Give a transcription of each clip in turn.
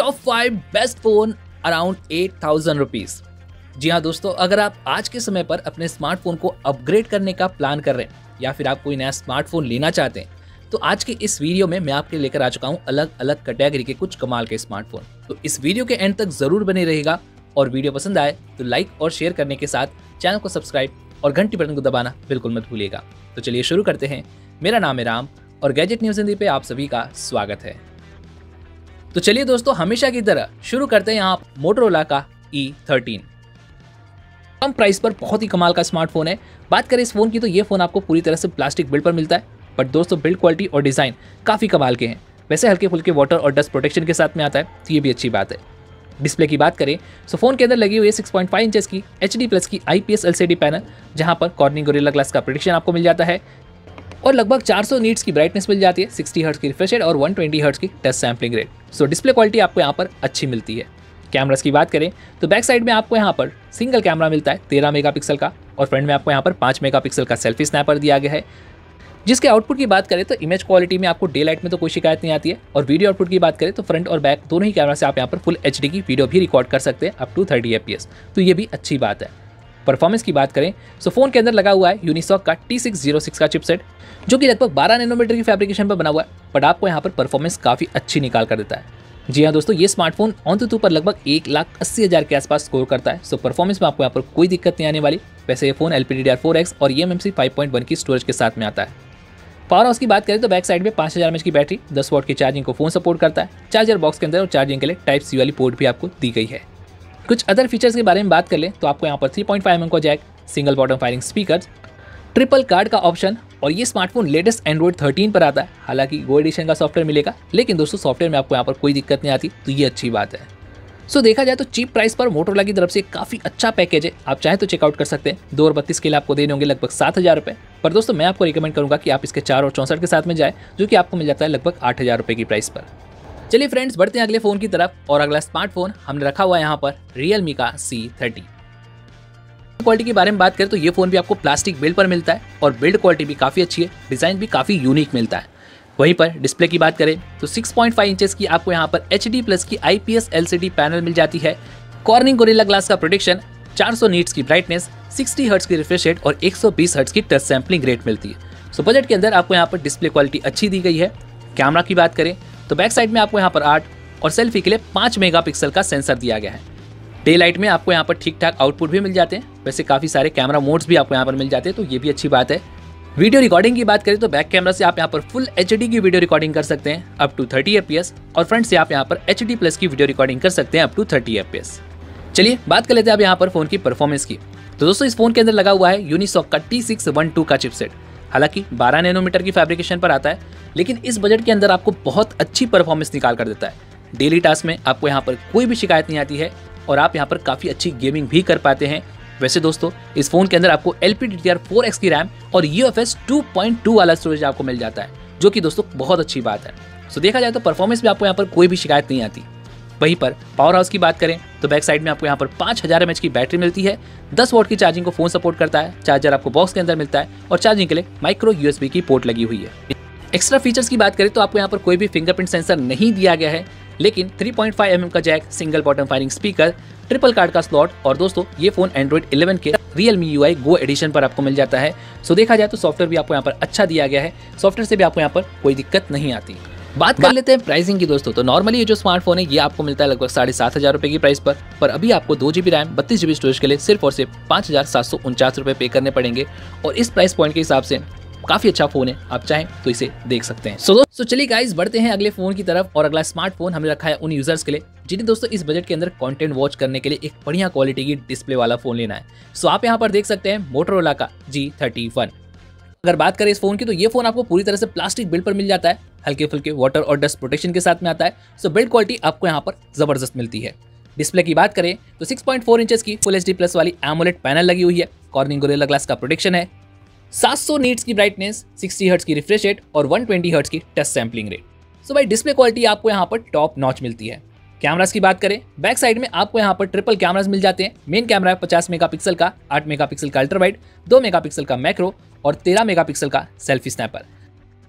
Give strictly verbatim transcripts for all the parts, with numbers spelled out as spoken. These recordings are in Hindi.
Top five best phone around eight thousand rupees. जी हाँ दोस्तों, अगर आप आज के समय पर अपने स्मार्टफोन को अपग्रेड करने का प्लान कर रहे हैं या फिर आप कोई नया स्मार्टफोन लेना चाहते हैं, तो आज के इस वीडियो में मैं आपके लेकर आ चुका हूँ अलग अलग कैटेगरी के कुछ कमाल के स्मार्टफोन। तो इस वीडियो के एंड तक जरूर बने रहेगा और वीडियो पसंद आए तो लाइक और शेयर करने के साथ चैनल को सब्सक्राइब और घंटी बटन को दबाना बिल्कुल मत भूलिएगा। तो चलिए शुरू करते हैं। मेरा नाम है राम और गैजेट न्यूज़ हिंदी पे आप सभी का स्वागत है। तो चलिए दोस्तों, हमेशा की तरह शुरू करते हैं यहाँ मोटोरोला का ई थर्टीन। कम प्राइस पर बहुत ही कमाल का स्मार्टफोन है। बात करें इस फोन की तो ये फोन आपको पूरी तरह से प्लास्टिक बिल्ड पर मिलता है, बट दोस्तों बिल्ड क्वालिटी और डिजाइन काफी कमाल के हैं। वैसे हल्के फुल्के वाटर और डस्ट प्रोटेक्शन के साथ में आता है तो ये भी अच्छी बात है। डिस्प्ले की बात करें तो फोन के अंदर लगी हुई है सिक्स पॉइंट फाइव इंचेस की एच डी प्लस की I P S L C D panel, जहां पर कॉर्निंग गोरिल्ला ग्लास का प्रोटेक्शन आपको मिल जाता है और लगभग चार सौ नीट्स की ब्राइटनेस मिल जाती है, सिक्सटी हर्ट्ज की रिफ्रेश रेट और वन ट्वेंटी हर्ट्ज की touch sampling rate. So display quality आपको यहाँ पर अच्छी मिलती है। कैमरास की बात करें तो बैक साइड में आपको यहाँ पर सिंगल कैमरा मिलता है तेरह मेगापिक्सल का और फ्रंट में आपको यहाँ पर पाँच मेगापिक्सल का सेल्फी स्नैपर दिया गया है। जिसके आउटपुट की बात करें तो इमेज क्वालिटी में आपको डे लाइट में तो कोई शिकायत नहीं आती है और वीडियो आउटपुट की बात करें तो फ्रंट और बैक दोनों ही कैमरा से आप यहाँ पर फुल एच डी की वीडियो भी रिकॉर्ड कर सकते हैं up to thirty F P S, तो ये भी अच्छी बात है। परफॉर्मेंस की बात करें तो फोन के अंदर लगा हुआ है यूनिसॉक का टी सिक्स ज़ीरो सिक्स का चिपसेट, जो कि लगभग बारह नैनोमीटर की फैब्रिकेशन पर बना हुआ है, बट आपको यहाँ पर परफॉर्मेंस काफ़ी अच्छी निकाल कर देता है। जी हाँ दोस्तों, ये स्मार्टफोन ऑन पर लगभग एक लाख अस्सी हज़ार के आसपास स्कोर करता है। सो परफॉर्मेंस में आपको यहाँ पर कोई दिक्कत नहीं आने वाली। वैसे ये phone L P D D R four X और E M M C five point one की स्टोरेज के साथ में आता है। पावर हाउस की बात करें तो बैक साइड में पाँच हज़ार एम एच की बैटरी, दस वॉट की चार्जिंग को फोन सपोर्ट करता है। चार्जर बॉक्स के अंदर और चार्जिंग के लिए टाइप सी वाली पोर्ट भी आपको दी गई है। कुछ अदर फीचर्स के बारे में बात कर लें तो आपको यहाँ पर three point five M M का jack, single bottom firing speaker, triple card का ऑप्शन और ये स्मार्टफोन लेटेस्ट एंड्रॉइड थर्टीन पर आता है। हालांकि गो एडिशन का सॉफ्टवेयर मिलेगा, लेकिन दोस्तों सॉफ्टवेयर में आपको यहाँ पर कोई दिक्कत नहीं आती, तो ये अच्छी बात है। सो so, देखा जाए तो चीप प्राइस पर मोटोरोला की तरफ से काफ़ी अच्छा पैकेज है। आप चाहें तो चेकआउट कर सकते हैं। दो और बत्तीस के लिए आपको देने होंगे लगभग सात हज़ार रुपये, पर दोस्तों मैं आपको रिकमेंड करूँगा कि आप इसके चार और चौंसठ के साथ में जाए, जो कि आपको मिल जाता है लगभग आठ हज़ार रुपये की प्राइस पर। चलिए फ्रेंड्स, बढ़ते हैं अगले फ़ोन की तरफ और अगला स्मार्टफोन हमने रखा हुआ है यहाँ पर रियलमी का सी थर्टी। क्वालिटी के बारे में बात करें तो ये फोन भी आपको प्लास्टिक बिल्ड पर मिलता है और बिल्ड क्वालिटी भी काफ़ी अच्छी है, डिज़ाइन भी काफ़ी यूनिक मिलता है। वहीं पर डिस्प्ले की बात करें तो सिक्स पॉइंट फाइव इंचेस की आपको यहाँ पर एच डी प्लस की I P S L C D panel मिल जाती है। कॉर्निंग गोरिल्ला ग्लास का प्रोटेक्शन, चार सौ नीट्स की ब्राइटनेस, सिक्सटी हर्ट्ज की रिफ्रेश रेट और एक सौ बीस हर्ट्ज की टच सैम्पलिंग रेट मिलती है। सो बजट के अंदर आपको यहाँ पर डिस्प्ले क्वालिटी अच्छी दी गई है। कैमरा की बात करें तो बैक साइड में आपको यहाँ पर आठ और सेल्फी के लिए पाँच मेगापिक्सल का सेंसर दिया गया है। डे लाइट में आपको यहाँ पर ठीक ठाक आउटपुट भी मिल जाते हैं। वैसे काफ़ी सारे कैमरा मोड्स भी आपको यहाँ पर मिल जाते हैं, तो ये भी अच्छी बात है। वीडियो रिकॉर्डिंग की बात करें तो बैक कैमरा से आप यहाँ पर फुल एच डी की वीडियो रिकॉर्डिंग कर सकते हैं up to thirty F P S और फ्रंट से आप यहाँ पर एच डी प्लस की वीडियो रिकॉर्डिंग कर सकते हैं up to thirty F P S. चलिए बात कर लेते हैं अब यहाँ पर फोन की परफॉर्मेंस की। तो दोस्तों इस फोन के अंदर लगा हुआ है यूनिसॉक का टी सिक्स वन टू का चिपसेट। हालांकि बारह नैनोमीटर की फैब्रिकेशन पर आता है, लेकिन इस बजट के अंदर आपको बहुत अच्छी परफॉर्मेंस निकाल कर देता है। डेली टास्क में आपको यहाँ पर कोई भी शिकायत नहीं आती है और आप यहाँ पर काफ़ी अच्छी गेमिंग भी कर पाते हैं। वैसे दोस्तों इस फोन के अंदर आपको L P D D R four X की रैम और U F S two point two वाला स्टोरेज आपको मिल जाता है, जो कि दोस्तों बहुत अच्छी बात है। सो देखा जाए तो परफॉर्मेंस में आपको यहाँ पर कोई भी शिकायत नहीं आती। वहीं पर पावर हाउस की बात करें तो बैक साइड में आपको यहाँ पर पाँच हज़ार एम एच की बैटरी मिलती है, दस वॉट की चार्जिंग को फोन सपोर्ट करता है। चार्जर आपको बॉक्स के अंदर मिलता है और चार्जिंग के लिए माइक्रो यू एस बी की पोर्ट लगी हुई है। एक्स्ट्रा फीचर्स की बात करें तो आपको यहाँ पर कोई भी फिंगरप्रिंट सेंसर नहीं दिया गया है, लेकिन three point five M M का jack, single bottom firing speaker, triple card का स्लॉट और दोस्तों ये फोन एंड्रॉइड इलेवन के Realme U I go edition पर आपको मिल जाता है। सो देखा जाए तो सॉफ्टवेयर भी आपको यहाँ पर अच्छा दिया गया है। सॉफ्टवेयर से भी आपको यहाँ पर कोई दिक्कत नहीं आती। बात कर लेते हैं प्राइसिंग की दोस्तों। तो नॉर्मली ये जो स्मार्टफोन है ये आपको मिलता है लगभग साढ़े सात हज़ार रुपये की प्राइस पर, पर अभी आपको दो जी बी रैम बत्तीस जी बी स्टोरेज के लिए सिर्फ और सिर्फ पाँच हज़ार सात सौ उनचास रुपये पे करने पड़ेंगे और इस प्राइस पॉइंट के हिसाब से काफ़ी अच्छा फोन है, आप चाहें तो इसे देख सकते हैं। सो so, so, चलिए गाइस बढ़ते हैं अगले फोन की तरफ और अगला स्मार्टफोन हमने रखा है उन यूजर्स के लिए जिन्हें दोस्तों इस बजट के अंदर कंटेंट वॉच करने के लिए एक बढ़िया क्वालिटी की डिस्प्ले वाला फोन लेना है। सो so, आप यहाँ पर देख सकते हैं मोटोरोला का जी थर्टी वन। अगर बात करें इस फोन की तो ये फोन आपको पूरी तरह से प्लास्टिक बिल्ड पर मिल जाता है, हल्के फुल्के वाटर और डस्ट प्रोटेक्शन के साथ में आता है। सो बिल्ड क्वालिटी आपको यहाँ पर जबरदस्त मिलती है। डिस्प्ले की बात करें तो सिक्स पॉइंट फोर इंचेस की फुल एच डी प्लस वाली एमोलेड पैनल लगी हुई है, कॉर्निंग गोरिल्ला ग्लास का प्रोटेक्शन है, सात सौ नीट्स की ब्राइटनेस, सिक्सटी हर्ट्ज की रिफ्रेश रेट और वन ट्वेंटी हर्ट्ज की टच सैम्पलिंग रेट। सो भाई डिस्प्ले क्वालिटी आपको यहाँ पर टॉप नॉच मिलती है। कैमरास की बात करें बैक साइड में आपको यहाँ पर ट्रिपल कैमरास मिल जाते हैं। मेन कैमरा है पचास मेगापिक्सल का, आठ मेगापिक्सल का अल्ट्रा वाइड, दो मेगापिक्सल का मैक्रो और तेरह मेगापिक्सल का सेल्फी स्नैपर।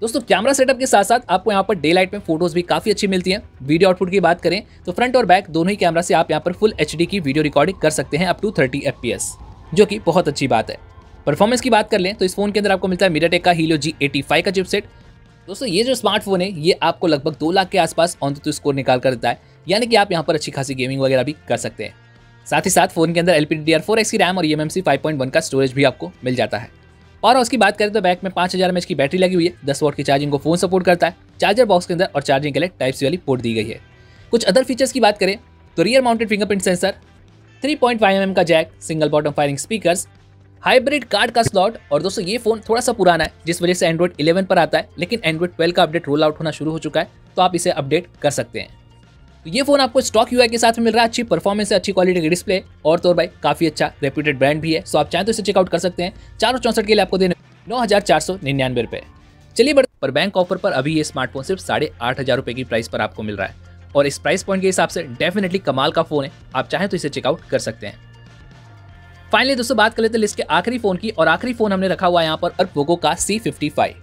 दोस्तों कैमरा सेटअप के साथ साथ आपको यहाँ पर डे लाइट में फोटोज भी काफी अच्छी मिलती हैं। वीडियो आउटपुट की बात करें तो फ्रंट और बैक दोनों ही कैमरा से आप यहाँ पर फुल एचडी की वीडियो रिकॉर्डिंग कर सकते हैं अप टू थर्टी एफपीएस, जो कि बहुत अच्छी बात है। परफॉर्मेंस की बात कर लें तो इस फोन के अंदर आपको मिलता है मीडियाटेक का हीलियो जी एटी फाइव का चिपसेट। दोस्तों ये जो स्मार्टफोन है ये आपको लगभग दो लाख के आसपास ऑन स्कोर निकाल कर देता है, यानी कि आप यहाँ पर अच्छी खासी गेमिंग वगैरह भी कर सकते हैं। साथ ही साथ फोन के अंदर L P D D R four X की रैम और E M M C five point one का स्टोरेज भी आपको मिल जाता है। और उसकी बात करें तो बैक में पाँच हज़ार एम एच की बैटरी लगी हुई है, दस वॉट की चार्जिंग को फोन सपोर्ट करता है। चार्जर बॉक्स के अंदर और चार्जिंग के लिए टाइप सी वाली पोर्ट दी गई है। कुछ अदर फीचर्स की बात करें तो rear mounted fingerprint sensor, three point five M M का jack, single bottom firing speakers, hybrid card का स्लॉट। और दोस्तों ये फोन थोड़ा सा पुराना है जिस वजह से एंड्रॉइड इलेवन पर आता है, लेकिन एंड्रॉइड ट्वेल्व का अपडेट रोल आउट होना शुरू हो चुका है, तो आप इसे अपडेट कर सकते हैं। तो ये फोन आपको स्टॉक यूआई के साथ में मिल रहा है, अच्छी परफॉर्मेंस है, अच्छी क्वालिटी की डिस्प्ले और तो और भाई काफी अच्छा रेप्यूटेड ब्रांड भी है, सो आप चाहें तो इसे चेकआउट कर सकते हैं। चार सौ चौसठ के लिए आपको देने नौ हजार चार सौ निन्यानवे रुपए। चलिए बढ़ते पर बैंक ऑफर पर अभी ये स्मार्टफोन सिर्फ साढ़े आठ हजार रुपए की प्राइस पर आपको मिल रहा है, और इस प्राइस पॉइंट के हिसाब से डेफिनेटली कमाल का फोन है, आप चाहें तो इसे चेकआउट कर सकते हैं। फाइनली दोस्तों बात कर लेते हैं लिस्ट के आखिरी फोन की, और आखिरी फोन हमने रखा हुआ है यहाँ पर पोको का सी फिफ्टी फाइव।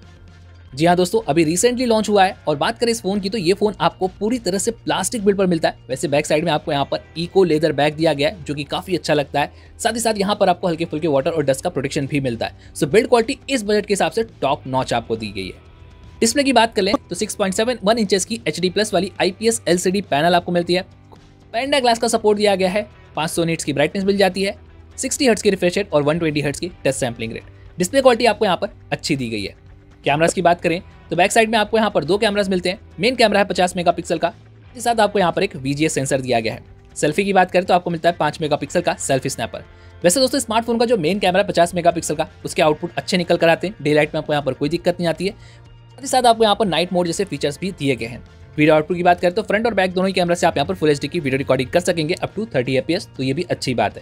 जी हाँ दोस्तों, अभी रिसेंटली लॉन्च हुआ है, और बात करें इस फोन की तो ये फोन आपको पूरी तरह से प्लास्टिक बिल्ड पर मिलता है। वैसे बैक साइड में आपको यहाँ पर इको लेदर बैग दिया गया है, जो कि काफी अच्छा लगता है। साथ ही साथ यहाँ पर आपको हल्के फुल्के वाटर और डस्ट का प्रोटेक्शन भी मिलता है। सो बिल्ड क्वालिटी इस बजट के हिसाब से टॉप नॉच आपको दी गई है। डिस्प्ले की बात कर लें तो six point seven one inches की एच डी प्लस वाली I P S L C D panel आपको मिलती है। पैंडा ग्लास का सपोर्ट दिया गया है, पाँच सौ निट्स की ब्राइटनेस मिल जाती है, सिक्सटी हर्ट्ज की रिफ्रेश रेट और वन ट्वेंटी हर्ट्ज की touch sampling rate. Display quality आपको यहाँ पर अच्छी दी गई है। कैमरास की बात करें तो बैक साइड में आपको यहाँ पर दो कैमरास मिलते हैं। मेन कैमरा है पचास मेगापिक्सल का, इसके साथ आपको यहाँ पर एक वी जी एस सेंसर दिया गया है। सेल्फी की बात करें तो आपको मिलता है पाँच मेगापिक्सल का सेल्फी स्नैपर। वैसे दोस्तों स्मार्टफोन का जो मेन कैमरा है पचास मेगापिक्सल का, उसके आउटपुट अच्छे निकल कर आते हैं। डे लाइट में आपको यहाँ पर कोई दिक्कत नहीं आती है। साथ ही साथ आपको यहाँ पर नाइट मोड जैसे फीचर्स भी दिए गए हैं। वीडियो आउटपुट की बात करें तो फ्रंट और बैक दोनों ही कैमरा से आप यहाँ पर फुल एच डी की वीडियो रिकॉर्डिंग कर सकेंगे अप टू थर्टी एफपीएस, तो ये भी अच्छी बात है।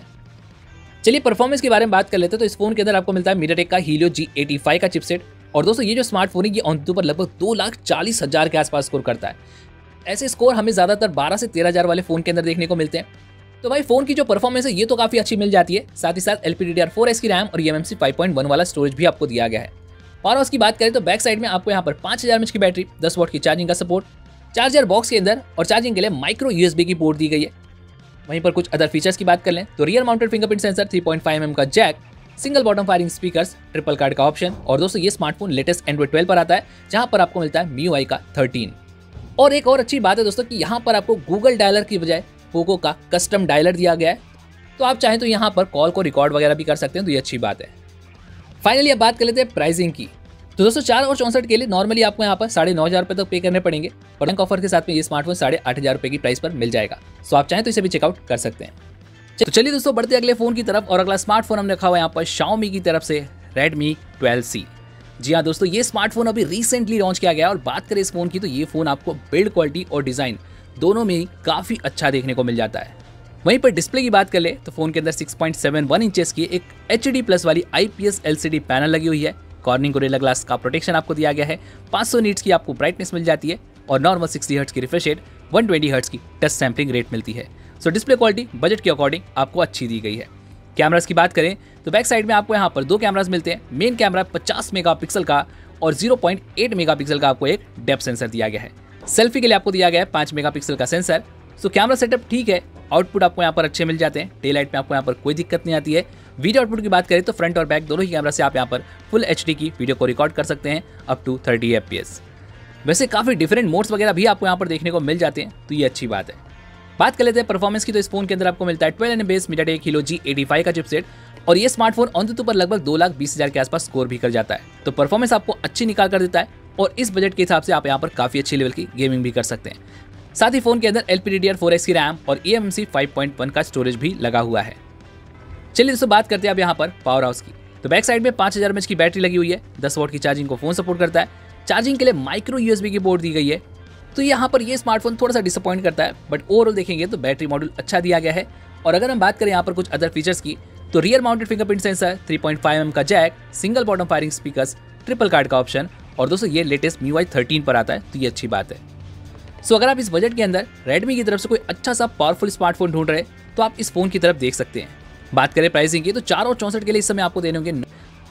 चलिए परफॉर्मेंस के बारे में बात कर लेते हैं। तो इस फोन के अंदर आपको मिलता है मीडियाटेक का हीलियो जी एटी फाइव का चिपसेट। और दोस्तों ये जो स्मार्टफोन है ये ऑन पर लगभग दो लाख चालीस हजार के आसपास स्कोर करता है। ऐसे स्कोर हमें ज्यादातर बारह से तेरह हजार वाले फोन के अंदर देखने को मिलते हैं। तो भाई फोन की जो परफॉर्मेंस है ये तो काफी अच्छी मिल जाती है। साथ ही साथ L P D D R four X की रैम और E M M C five point one वाला स्टोरेज भी आपको दिया गया है। और उसकी बात करें तो बैक साइड में आपको यहाँ पर पाँच हजार एम एच की बैटरी, दस वॉट की चार्जिंग का सपोर्ट, चार्जर बॉक्स के अंदर और चार्जिंग के लिए माइक्रो यूएसबी की पोर्ट दी गई है। वहीं पर कुछ अदर फीचर्स की बात कर लें तो rear mounted fingerprint sensor, three point five M M का jack, single bottom firing speakers, triple card का ऑप्शन। और दोस्तों ये स्मार्टफोन लेटेस्ट एंड्रॉइड ट्वेल्व पर आता है, जहां पर आपको मिलता है एम यू आई का थर्टीन। और एक और अच्छी बात है दोस्तों कि यहाँ पर आपको गूगल डायलर की बजाय पोको का कस्टम डायलर दिया गया है, तो आप चाहें तो यहाँ पर कॉल को रिकॉर्ड वगैरह भी कर सकते हैं, तो ये अच्छी बात है। फाइनली अब बात कर लेते हैं प्राइसिंग की। तो दोस्तों चार और चौंसठ के लिए नॉर्मली आपको यहाँ पर साढ़े नौ हजार रुपये तक पे करने पड़ेंगे, और बैंक ऑफर के साथ में ये स्मार्टफोन साढ़े आठ हजार रुपये की प्राइस पर मिल जाएगा। सो आप चाहें तो इसे भी चेकआउट कर सकते हैं। तो चलिए दोस्तों बढ़ते अगले फोन की तरफ, और अगला स्मार्टफोन हमने रखा हुआ है यहाँ पर Xiaomi की तरफ से Redmi ट्वेल्व सी। जी हाँ दोस्तों, ये स्मार्टफोन अभी रिसेंटली लॉन्च किया गया, और बात करें इस फोन की तो ये फोन आपको बिल्ड क्वालिटी और डिजाइन दोनों में ही काफी अच्छा देखने को मिल जाता है। वहीं पर डिस्प्ले की बात कर ले तो फोन के अंदर six point seven one inches की एक एच डी प्लस वाली I P S L C D panel लगी हुई है। कॉर्निंग गोरिल्ला ग्लास का प्रोटेक्शन आपको दिया गया है। पाँच सौ नीट्स की आपको ब्राइटनेस मिल जाती है, और नॉर्मल सिक्सटी हर्ट्ज की refresh rate, one twenty hertz की टच सैंपलिंग रेट मिलती है। सो डिस्प्ले क्वालिटी बजट के अकॉर्डिंग आपको अच्छी दी गई है। कैमरास की बात करें तो बैक साइड में आपको यहाँ पर दो कैमरास मिलते हैं। मेन कैमरा पचास मेगापिक्सल का और ज़ीरो पॉइंट एट मेगापिक्सल का आपको एक डेप्थ सेंसर दिया गया है। सेल्फी के लिए आपको दिया गया है पाँच मेगापिक्सल का सेंसर। सो कैमरा सेटअप ठीक है, आउटपुट आपको यहाँ पर अच्छे मिल जाते हैं। डे लाइट में आपको यहाँ पर कोई दिक्कत नहीं आती है। वीडियो आउटपुट की बात करें तो फ्रंट और बैक दोनों ही कैमरा से आप यहाँ पर फुल एच डी की वीडियो को रिकॉर्ड कर सकते हैं अप टू थर्टी एफपीएस। वैसे काफ़ी डिफरेंट मोड्स वगैरह भी आपको यहाँ पर देखने को मिल जाते हैं, तो ये अच्छी बात है। बात कर लेते हैं परफॉर्मेंस की, तो इस फोन के अंदर आपको मिलता है twelve N base MediaTek Helio G eighty five का चिपसेट, और ये स्मार्टफोन ऑन द पर लगभग दो लाख बीस हजार के आसपास स्कोर भी कर जाता है। तो परफॉर्मेंस आपको अच्छी निकाल कर देता है, और इस बजट के हिसाब से आप यहाँ पर काफ़ी अच्छी लेवल की गेमिंग भी कर सकते हैं। साथ ही फोन के अंदर L P D D R four X की रैम और E M M C five point one का स्टोरेज भी लगा हुआ है। चलिए दोस्तों बात करते हैं अब यहाँ पर पावर हाउस की। तो बैक साइड में पाँच हजार एम एच की बैटरी लगी हुई है, दस वॉट की चार्जिंग को फोन सपोर्ट करता है। चार्जिंग के लिए माइक्रो यूएसबी की पोर्ट दी गई है। तो यहाँ पर ये स्मार्टफोन थोड़ा सा डिसअपॉइंट करता है, बट ओवरऑल देखेंगे तो बैटरी मॉड्यूल अच्छा दिया गया है। और अगर हम बात करें यहाँ पर कुछ अदर फीचर्स की, तो rear mounted fingerprint sensor, three point five M M का jack, single bottom firing speakers, triple card का ऑप्शन, और दोस्तों ये latest M U I thirteen पर आता है, तो ये अच्छी बात है। सो अगर आप इस बजट के अंदर Redmi की तरफ से कोई अच्छा सा पावरफुल स्मार्टफोन ढूंढ रहे हैं, तो आप इस फोन की तरफ देख सकते हैं। बात करें प्राइसिंग की, तो चार और चौंसठ के लिए इस समय आपको देने होंगे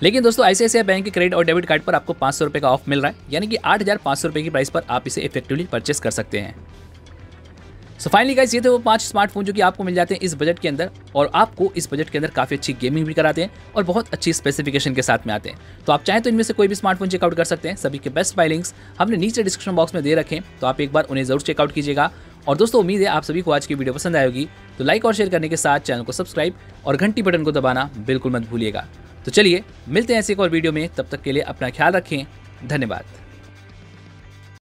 लेकिन दोस्तों आईसीआईसीआई बैंक के क्रेडिट और डेबिट कार्ड पर आपको पाँच सौ रुपये का ऑफ मिल रहा है, यानी कि आठ हज़ार पाँच सौ रुपये की प्राइस पर आप इसे इफेक्टिवली परचेस कर सकते हैं। सो फाइनली गाइस, ये थे वो पांच स्मार्टफोन जो कि आपको मिल जाते हैं इस बजट के अंदर, और आपको इस बजट के अंदर काफ़ी अच्छी गेमिंग भी कराते हैं और बहुत अच्छी स्पेसिफिकेशन के साथ में आते हैं। तो आप चाहें तो इनमें से कोई भी स्मार्टफोन चेकआउट कर सकते हैं। सभी के बेस्ट बाय लिंक्स हमने नीचे डिस्क्रिप्शन बॉक्स में दे रखे हैं, तो आप एक बार उन्हें जरूर चेकआउट कीजिएगा। और दोस्तों उम्मीद है आप सभी को आज की वीडियो पसंद आएगी, तो लाइक और शेयर करने के साथ चैनल को सब्सक्राइब और घंटी बटन को दबाना बिल्कुल मत भूलिएगा। तो चलिए मिलते हैं ऐसे एक और वीडियो में, तब तक के लिए अपना ख्याल रखें। धन्यवाद।